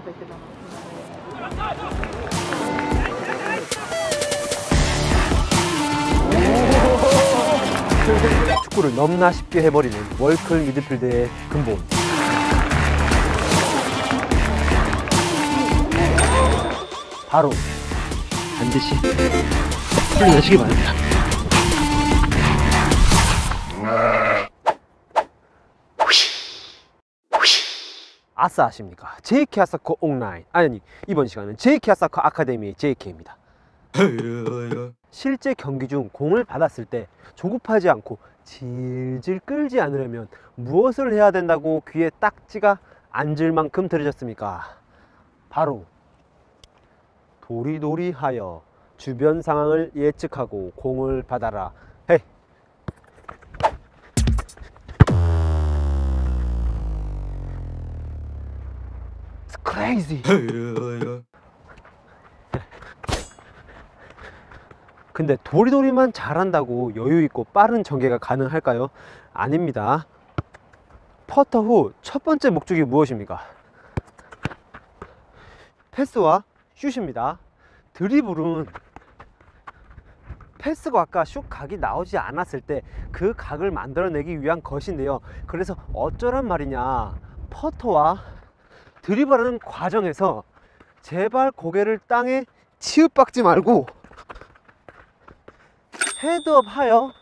축구를 너무나 쉽게 해버리는 월클 미드필드의 근본. 바로 반드시 훈련하시기 바랍니다. 아싸 아십니까? JK 아사코 온라인. 아니, 이번 시간은 JK 아사코 아카데미의 JK입니다. 실제 경기 중 공을 받았을 때 조급하지 않고 질질 끌지 않으려면 무엇을 해야 된다고 귀에 딱지가 앉을 만큼 들으셨습니까? 바로 도리도리하여 주변 상황을 예측하고 공을 받아라. 헤이! It's crazy! 근데 도리도리만 잘한다고 여유있고 빠른 전개가 가능할까요? 아닙니다. 퍼터 후 첫 번째 목적이 무엇입니까? 패스와 슛입니다. 드리블은 패스가 아까 슛 각이 나오지 않았을 때 그 각을 만들어내기 위한 것인데요. 그래서 어쩌란 말이냐, 퍼터와 드리블하는 과정에서 제발 고개를 땅에 치읍박지 말고 헤드업 하여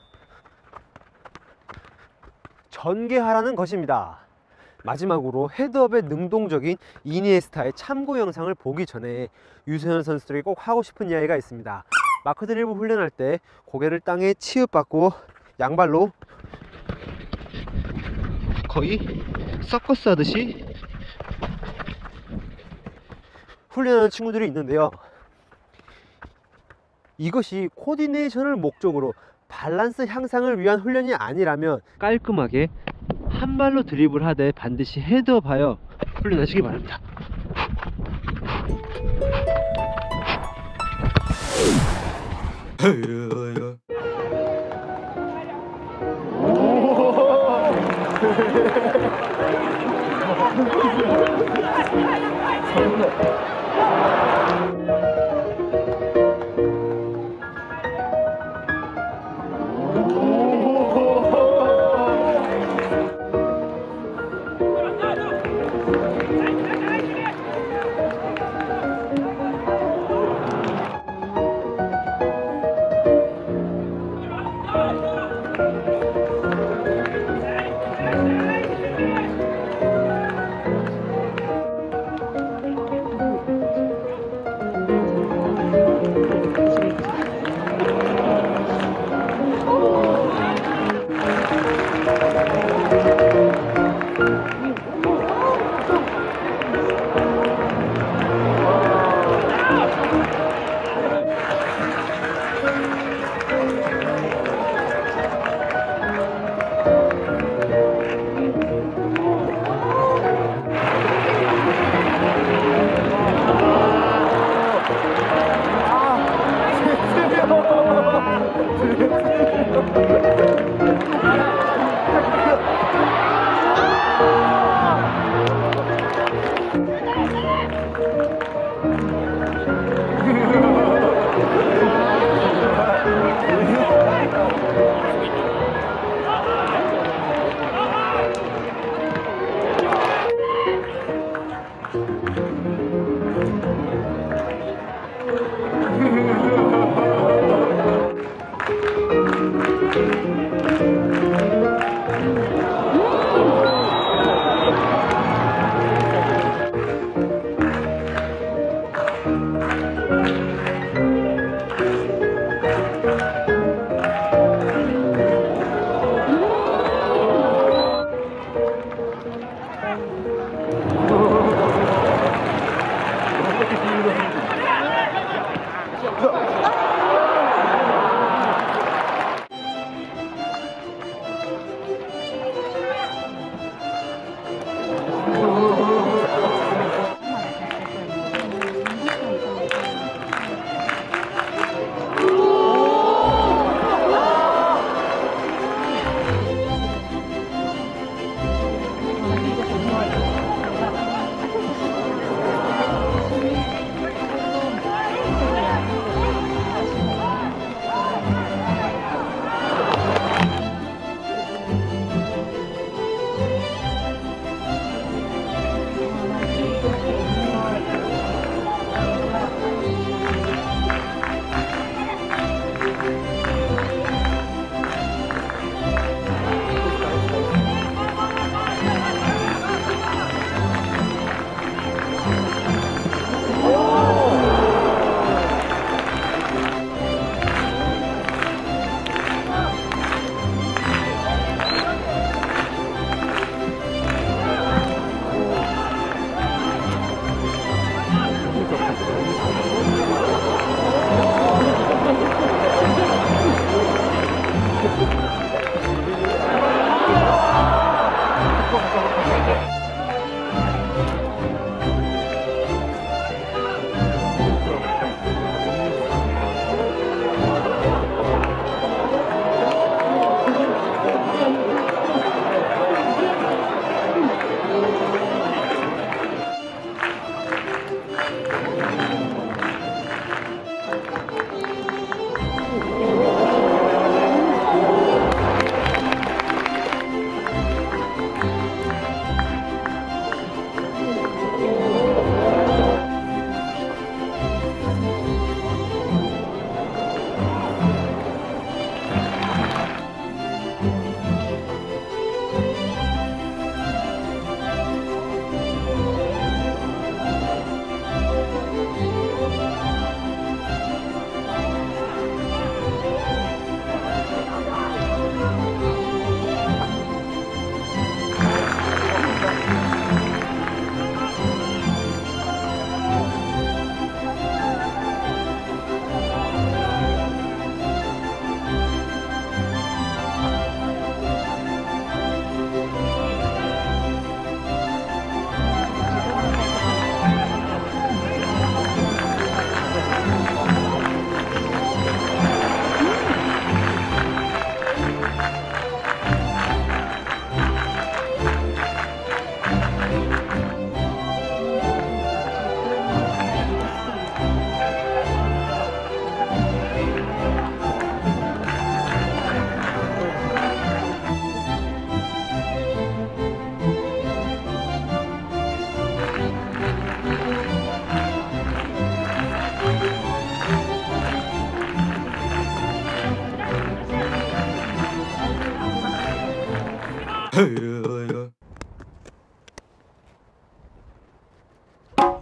전개하라는 것입니다. 마지막으로 헤드업의 능동적인 이니에스타의 참고 영상을 보기 전에 유소년 선수들이 꼭 하고 싶은 이야기가 있습니다. 마크 드리블 훈련할 때 고개를 땅에 치읍받고 양발로 거의 서커스 하듯이 훈련하는 친구들이 있는데요. 이것이 코디네이션을 목적으로 밸런스 향상을 위한 훈련이 아니라면 깔끔하게 한 발로 드리블 하되 반드시 헤드업하여 훈련하시기 바랍니다.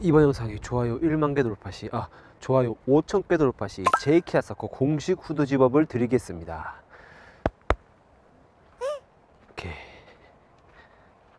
이번 영상이 좋아요 1만 개 돌파 시, 좋아요 5천 개 돌파 시 제이키아 서커 공식 후드 집업을 드리겠습니다. 오케이.